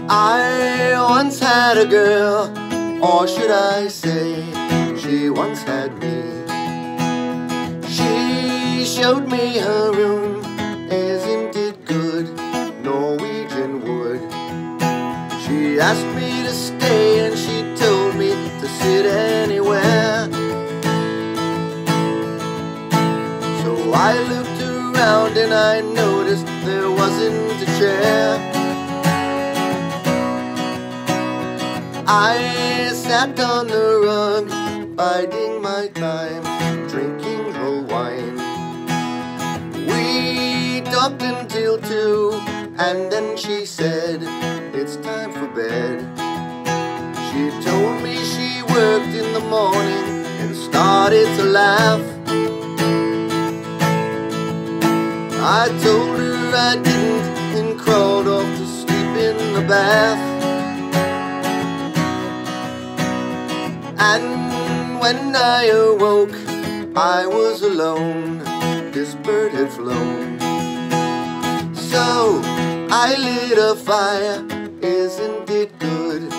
I once had a girl, or should I say, she once had me. She showed me her room, isn't it good, Norwegian wood. She asked me to stay and she told me to sit anywhere. So I looked around and I noticed there wasn't a chair. I sat on the rug, biding my time, drinking her wine. We talked until 2, and then she said, it's time for bed. She told me she worked in the morning and started to laugh. I told her I didn't and crawled off to sleep in the bath. And when I awoke, I was alone, this bird had flown. So I lit a fire, isn't it good,